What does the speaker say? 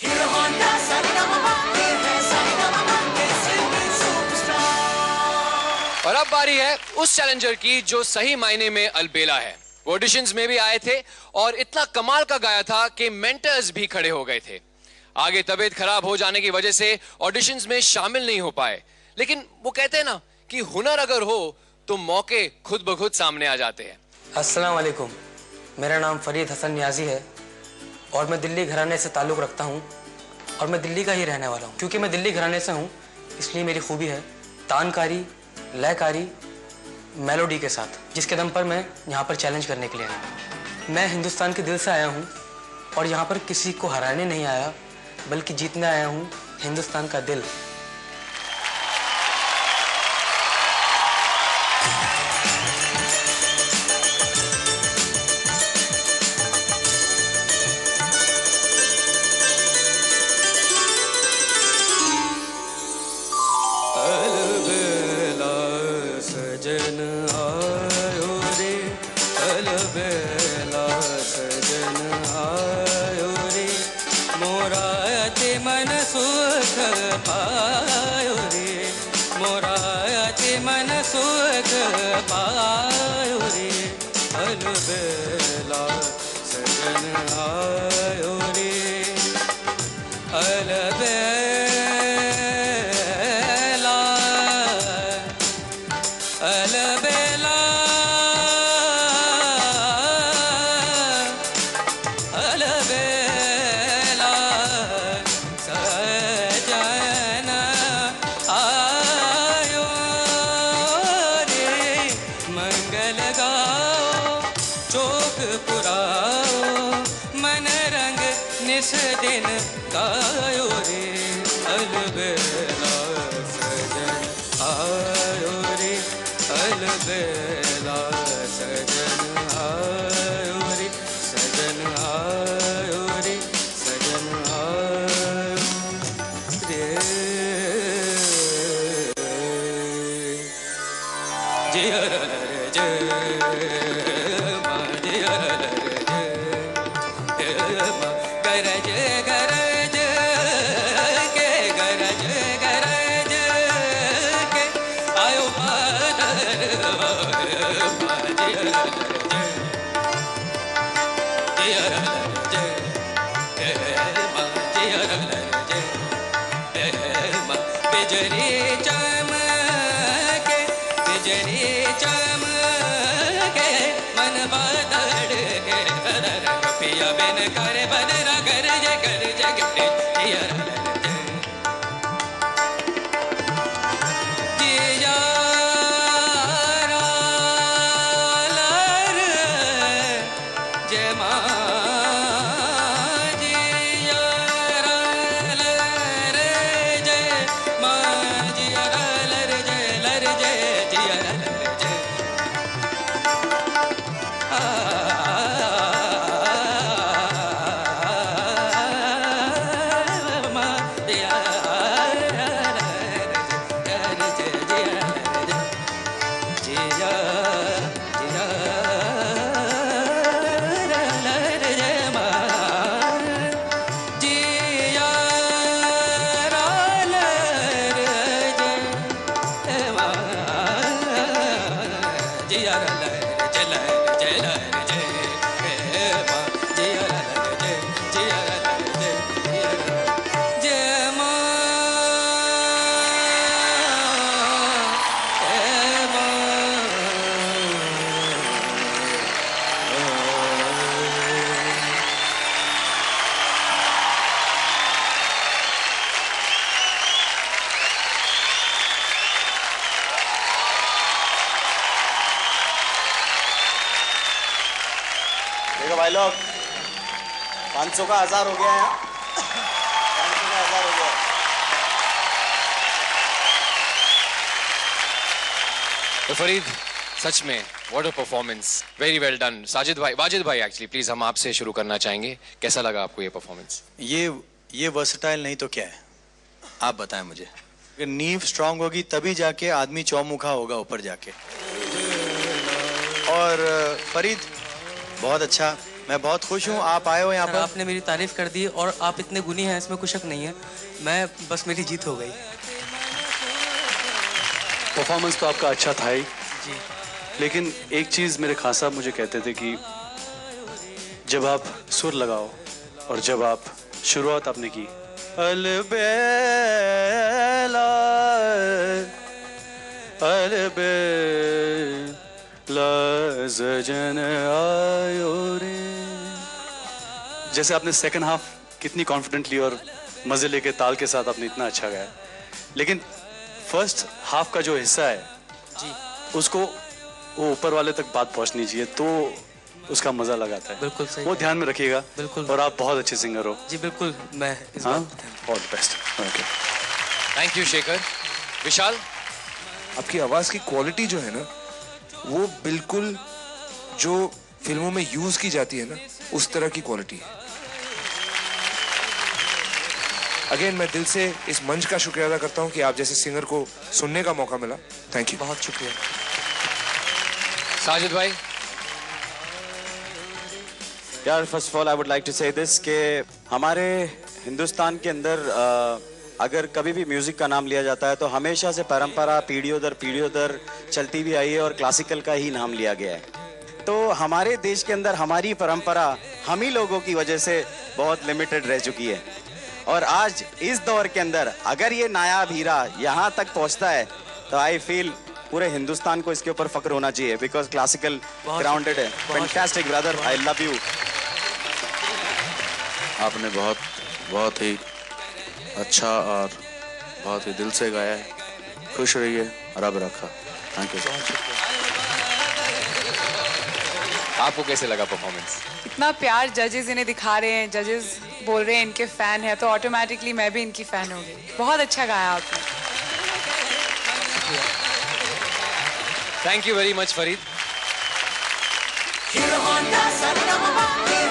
और अब बारी है उस चैलेंजर की जो सही मायने में अलबेला है। वो ऑडिशंस में भी आए थे और इतना कमाल का गाया था कि मेंटर्स भी खड़े हो गए थे। आगे तबीयत खराब हो जाने की वजह से ऑडिशंस में शामिल नहीं हो पाए, लेकिन वो कहते हैं ना कि हुनर अगर हो तो मौके खुद ब खुद सामने आ जाते हैं। अस्सलाम वालेकुम, मेरा नाम फरीद हसन नियाजी है और मैं दिल्ली घराने से ताल्लुक़ रखता हूँ और मैं दिल्ली का ही रहने वाला हूँ। क्योंकि मैं दिल्ली घराने से हूँ इसलिए मेरी खूबी है तानकारी, लयकारी, मेलोडी के साथ, जिसके दम पर मैं यहाँ पर चैलेंज करने के लिए आया हूँ। मैं हिंदुस्तान के दिल से आया हूँ और यहाँ पर किसी को हराने नहीं आया बल्कि जीतने आया हूँ हिंदुस्तान का दिल। सजन आयो रे, अलबेला सजन आयो रे, मोरा ते मन सुख पायो रे, मोरा ते मन सुख पायो रे, अलबेला सजन आयो रे, अलबेला अलबेला अलबेला सजन आयो रे, मंगल गाओ चौक पुराओ, मन रंग निस दिन गायो रे, अलबेला सजन आयो रे, अलबेला सजन आयो रे, सजन आयो रे, सजन आयो रे। जय जय माँ, जय जय माँ, गरज गरज के, गरज गरज के आयो बिजली चमके, बिजली चमके, मन बदल के पिया बिन कर बदरा कर जगटे देखो भाई लोग, 500 का 1000 हो गया है, 500 का 1000 हो गया। तो फरीद, सच में what a performance, very well done. Sajid भाई, वाजिद भाई एक्चुअली प्लीज हम आपसे शुरू करना चाहेंगे, कैसा लगा आपको ये परफॉर्मेंस? ये वर्सेटाइल नहीं तो क्या है, आप बताएं मुझे। अगर नींव स्ट्रांग होगी तभी जाके आदमी चौमुखा होगा ऊपर जाके। और फरीद बहुत अच्छा, मैं बहुत खुश हूँ आप आए हो यहाँ सर, पर। आपने मेरी तारीफ कर दी और आप इतने गुणी हैं, इसमें कुछ शक नहीं है। मैं बस, मेरी जीत हो गई। परफॉर्मेंस तो आपका अच्छा था ही, जी। लेकिन एक चीज़ मेरे खान साहब मुझे कहते थे कि जब आप सुर लगाओ और जब आप शुरुआत आपने की अलबेला अलबेला सजन आयो रे, जैसे आपने सेकंड हाफ कितनी कॉन्फिडेंटली और मजे लेके ताल के साथ आपने इतना अच्छा गाया, लेकिन फर्स्ट हाफ का जो हिस्सा है जी, उसको वो ऊपर वाले तक बात पहुंचनी चाहिए, तो उसका मजा लगाता है। बिल्कुल सही। वो ध्यान में रखिएगा। बिल्कुल। और आप बहुत अच्छे सिंगर हो। जी बिल्कुल, मैं इस हाँ, बात all the best. Okay, thank you Shekhar. Vishal, आपकी आवाज की क्वालिटी जो है ना, वो बिल्कुल जो फिल्मों में यूज की जाती है ना, उस तरह की क्वालिटी है। अगेन मैं दिल से इस मंच का शुक्रिया अदा करता हूं कि आप जैसे सिंगर को सुनने का मौका मिला। थैंक यू, बहुत शुक्रिया। साजिद भाई। यार first of all I would like to say this कि हमारे हिंदुस्तान के अंदर अगर कभी भी म्यूजिक का नाम लिया जाता है तो हमेशा से परंपरा पीढ़ियों दर चलती भी आई है और क्लासिकल का ही नाम लिया गया है। तो हमारे देश के अंदर हमारी परंपरा हम ही लोगों की वजह से बहुत लिमिटेड रह चुकी है, और आज इस दौर के अंदर अगर ये नायाब हीरा यहाँ तक पहुँचता है तो आई फील पूरे हिंदुस्तान को इसके ऊपर फख्र होना चाहिए, बिकॉज क्लासिकल ग्राउंडेड है। Fantastic brother, I love you. आपने बहुत ही अच्छा और बहुत ही दिल से गाया है। खुश रहिए, रब रखा। Thank you. आपको कैसे लगा परफॉर्मेंस? इतना प्यार जजेस इन्हें दिखा रहे हैं, जजेस बोल रहे हैं इनके फैन है, तो ऑटोमेटिकली मैं भी इनकी फैन हो गई। बहुत अच्छा गाया आपने। Thank you very much Farid. Hero Honda, Saranamama,